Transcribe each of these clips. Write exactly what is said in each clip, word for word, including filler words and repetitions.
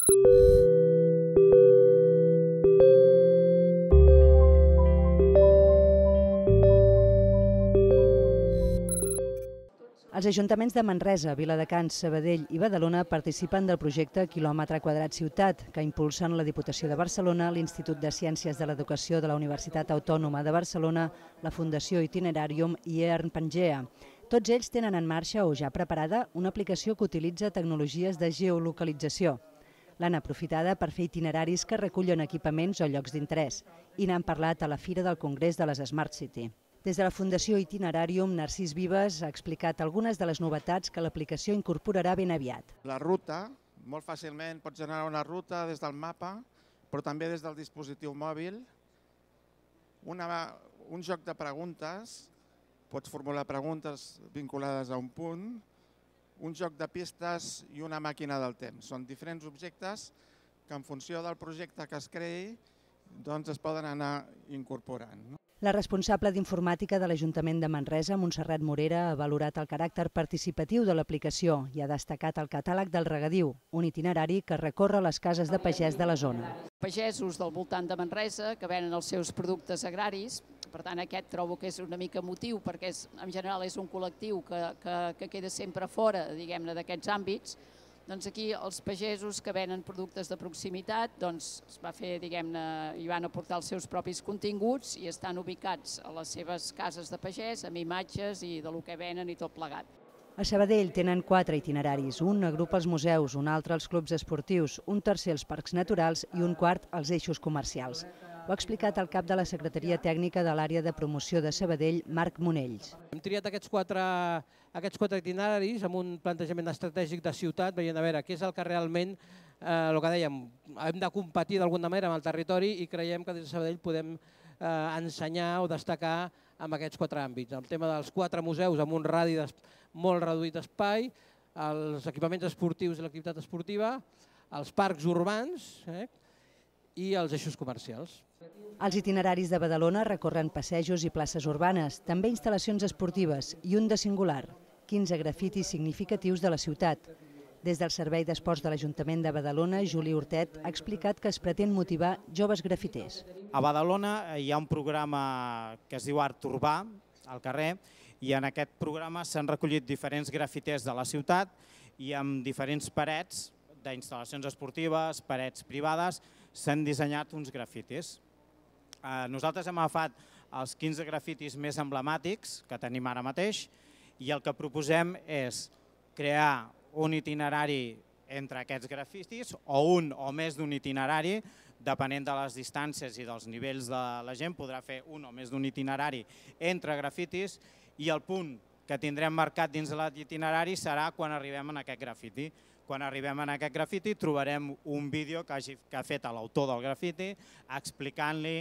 Els ajuntaments de Manresa, Viladecans, Sabadell i Badalona participen del projecte Quilòmetre Quadrat Ciutat, que impulsen la Diputació de Barcelona, l'Institut de Ciències de l'Educació de la Universitat Autònoma de Barcelona, la Fundació Itinerarium i EARN Pangea. Tots ells tenen en marxa o ja preparada una aplicació que utilitza tecnologies de geolocalització. L'han aprofitada per fer itineraris que recullen equipaments o llocs d'interès i n'han parlat a la Fira del Congrés de les Smart City. Des de la Fundació Itinerarium, Narcís Vives ha explicat algunes de les novetats que l'aplicació incorporarà ben aviat. La ruta, molt fàcilment pots generar una ruta des del mapa, però també des del dispositiu mòbil. Una, un joc de preguntes, pots formular preguntes vinculades a un punt, un joc de pistes i una màquina del temps. Són diferents objectes que en funció del projecte que es creï doncs es poden anar incorporant. La responsable d'informàtica de l'Ajuntament de Manresa, Montserrat Morera, ha valorat el caràcter participatiu de l'aplicació i ha destacat el catàleg del regadiu, un itinerari que recorre les cases de pagès de la zona. Pagesos del voltant de Manresa que venen els seus productes agraris, per tant aquest trobo que és una mica motiu perquè és, en general és un col·lectiu que, que, que queda sempre fora, diguem-ne, d'aquests àmbits. Doncs aquí els pagesos que venen productes de proximitat doncs es va fer, diguem-ne, i van aportar els seus propis continguts i estan ubicats a les seves cases de pagès amb imatges i de lo que venen i tot plegat. A Sabadell tenen quatre itineraris, un agrupa els museus, un altre els clubs esportius, un tercer els parcs naturals i un quart els eixos comercials. Ho ha explicat el cap de la Secretaria Tècnica de l'àrea de promoció de Sabadell, Marc Monells. Hem triat aquests quatre, aquests quatre itineraris amb un plantejament estratègic de ciutat, veient a veure què és el que realment, eh, el que dèiem, hem de competir d'alguna manera amb el territori i creiem que des de Sabadell podem eh, ensenyar o destacar amb aquests quatre àmbits. El tema dels quatre museus amb un radi molt reduït d'espai, els equipaments esportius i l'activitat esportiva, els parcs urbans, eh, i els eixos comercials. Els itineraris de Badalona recorren passejos i places urbanes, també instal·lacions esportives i un de singular, quinze grafitis significatius de la ciutat. Des del Servei d'Esports de l'Ajuntament de Badalona, Juli Hortet ha explicat que es pretén motivar joves grafiters. A Badalona hi ha un programa que es diu Art Urbà, al carrer, i en aquest programa s'han recollit diferents grafiters de la ciutat i amb diferents parets d'instal·lacions esportives, parets privades, s'han dissenyat uns grafitis. Nosaltres hem agafat els quinze grafitis més emblemàtics que tenim ara mateix i el que proposem és crear un itinerari entre aquests grafitis o un o més d'un itinerari, depenent de les distàncies i dels nivells de la gent, podrà fer un o més d'un itinerari entre grafitis i el punt que tindrem marcat dins de l'itinerari serà quan arribem a aquest grafiti. Quan arribem a aquest grafiti trobarem un vídeo que, hagi, que ha fet l'autor del grafiti explicant-li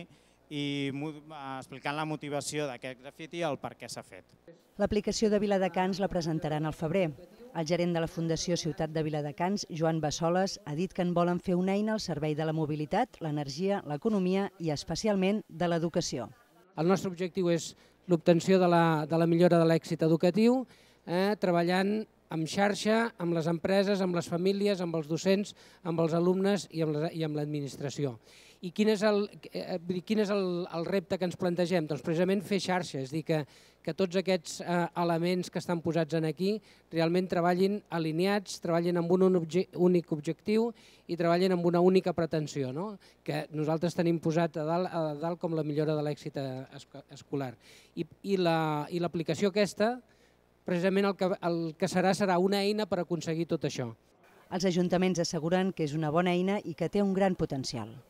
i explicant la motivació d'aquest grafiti i el per què s'ha fet. L'aplicació de Viladecans la presentaran al febrer. El gerent de la Fundació Ciutat de Viladecans, Joan Bassoles, ha dit que en volen fer una eina al servei de la mobilitat, l'energia, l'economia i especialment de l'educació. El nostre objectiu és l'obtenció de, la, de la millora de l'èxit educatiu, eh, treballant amb xarxa, amb les empreses, amb les famílies, amb els docents, amb els alumnes i amb l'administració. I quin és, el, quin és el, el repte que ens plantegem? Doncs precisament fer xarxa, és a dir, que, que tots aquests eh, elements que estan posats aquí realment treballin alineats, treballin amb un obje, únic objectiu i treballin amb una única pretensió, no? Que nosaltres tenim posat a dalt, a dalt com la millora de l'èxit escolar. I, i l'aplicació aquesta, precisament el que, el que serà serà una eina per aconseguir tot això. Els ajuntaments asseguren que és una bona eina i que té un gran potencial.